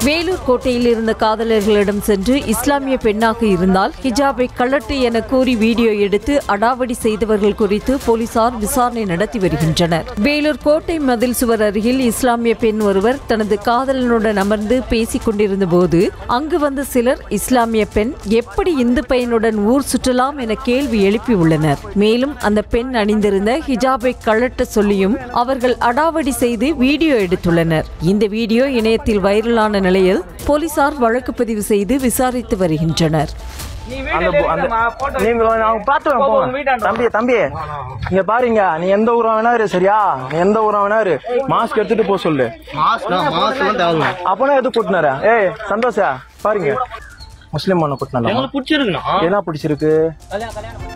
வேலூர் கோட்டையில் இருந்த காதலர்களிடம் சென்று இஸ்லாமிய பெண்ணாக இருந்தால் ஹிஜாபை கழட்டு என கூறி வீடியோ எடுத்து அடாவடி செய்தவர்கள் குறித்து போலீசார் விசாரணை நடத்தி வருகின்றனர். வேலூர் கோட்டை மதில் சுவர் அருகில் இஸ்லாமிய பெண் ஒருவர் தனது காதலனுடன் அமர்ந்து பேசிக் கொண்டிருந்த போது அங்கு வந்த சிலர் இஸ்லாமிய பெண் எப்படி இந்து பையனுடன் ஊர் சுற்றலாம் என கேள்வி எழுப்பியுள்ளனர். மேலும் அந்த பெண் அணிந்திருந்த ஹிஜாபை கழட்ட சொல்லியும் அவர்கள் அடாவடி செய்து வீடியோ எடுத்துள்ளனர். இந்த வீடியோ இணையத்தில் வைரலான நிலையில் போலீசார் வழக்கு பதிவு செய்து விசாரித்து வருகின்றனர். தம்பி இங்க பாருங்க, நீ எந்த ஊரா வேணாரு, சரியா? எந்த ஊரா வேணாரு, மாஸ்க் எடுத்துட்டு போ சொல்லு. அப்பனா எது கூட்டினார? ஏய் சந்தோஷா, பாருங்க முஸ்லிம் பொண்ணு கூட்டினா என்ன பிடிச்சிருக்கு?